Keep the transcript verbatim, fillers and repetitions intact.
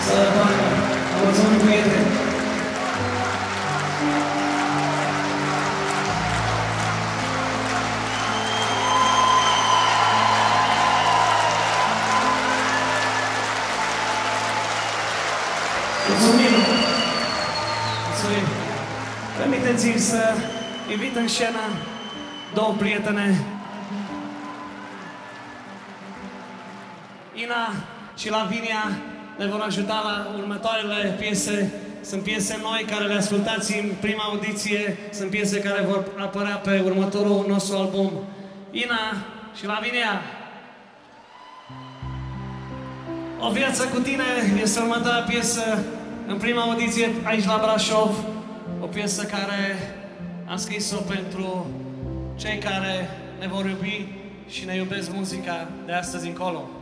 să facă. Mulțumim, prieteni! Mulțumim! Mulțumim! Permiteți-mi să invit în scenă două prietene, Ina și Lavinia, ne vor ajuta la următoarele piese. Sunt piese noi care le ascultați în prima audiție, sunt piese care vor apărea pe următorul nostru album. Ina și Lavinia, O viață cu tine este următoarea piesă în prima audiție aici la Brașov. O piesă care am scris-o pentru cei care ne vor iubi și ne iubesc muzica de astăzi încolo.